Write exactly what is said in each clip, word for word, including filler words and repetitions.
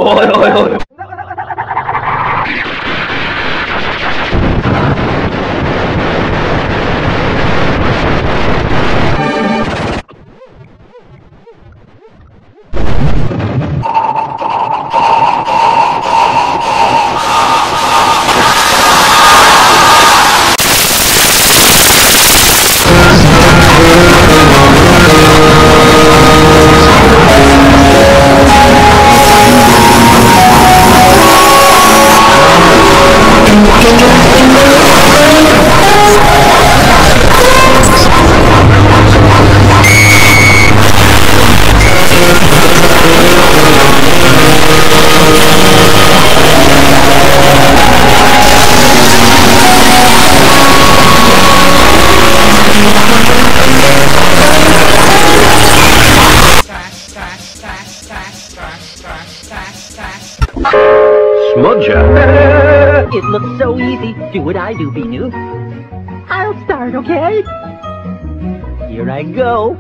おいおいおい。 Smudger. It looks so easy. Do what I do, Binu. I'll start, okay? Here I go.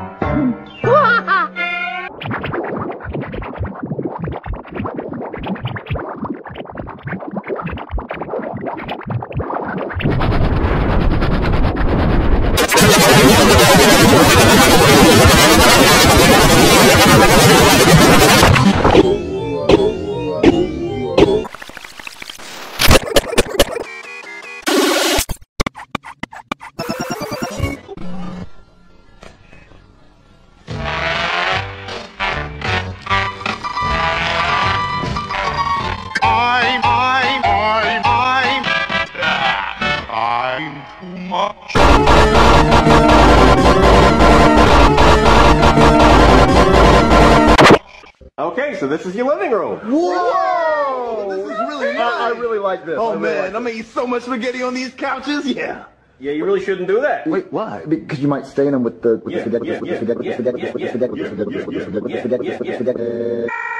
Okay, so this is your living room. Whoa! This is really nice. I, I really like this. Oh really man, like I'm gonna eat so much spaghetti on these couches. Yeah. Yeah, you really shouldn't do that. Wait, why? Because you might stain them with the with the Yeah, spaghetti, yeah, with yeah, the spaghetti, with the yeah, spaghetti, yeah, with the spaghetti, with the yeah, spaghetti, with the yeah, spaghetti, with the yeah, spaghetti, with the yeah, spaghetti, with the yeah, spaghetti.